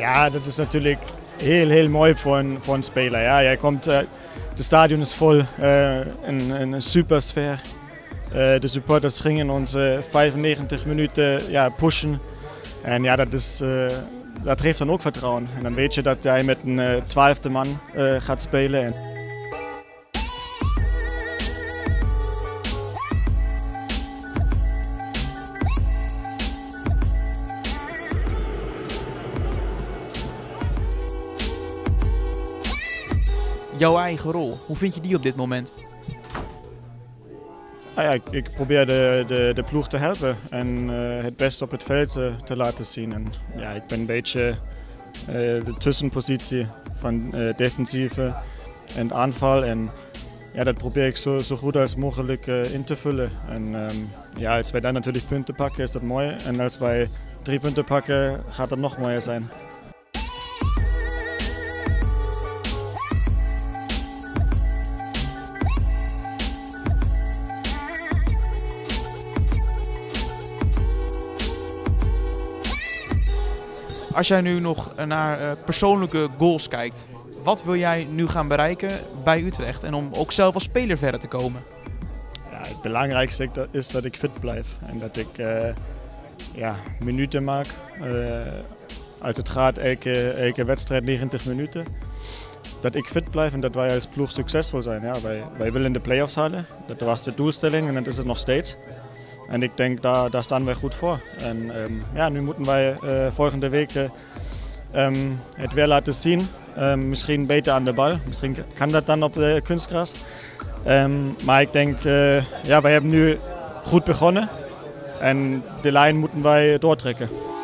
Ja, dat is natuurlijk heel mooi voor een speler. Ja, jij komt, het stadion is vol, een super sfeer. De supporters gingen ons 95 minuten pushen. En ja, dat geeft dan ook vertrouwen. En dan weet je dat jij met een 12e man gaat spelen. Jouw eigen rol, hoe vind je die op dit moment? Nou ja, ik probeer de ploeg te helpen en het beste op het veld te laten zien. En, ja, ik ben een beetje de tussenpositie van defensieve en aanval. En ja, dat probeer ik zo goed als mogelijk in te vullen. En ja, als wij dan natuurlijk punten pakken, is dat mooi. En als wij 3 punten pakken, gaat dat nog mooier zijn. Als jij nu nog naar persoonlijke goals kijkt, wat wil jij nu gaan bereiken bij Utrecht en om ook zelf als speler verder te komen? Ja, het belangrijkste is dat ik fit blijf en dat ik minuten maak. Als het gaat, elke wedstrijd 90 minuten. Dat ik fit blijf en dat wij als ploeg succesvol zijn. Ja, wij willen de play-offs halen, dat was de doelstelling en dat is het nog steeds. En ik denk, daar staan wij goed voor. En nu moeten wij volgende week het weer laten zien. Misschien beter aan de bal. Misschien kan dat dan op de kunstgras. Maar ik denk, wij hebben nu goed begonnen. En de lijn moeten wij doortrekken.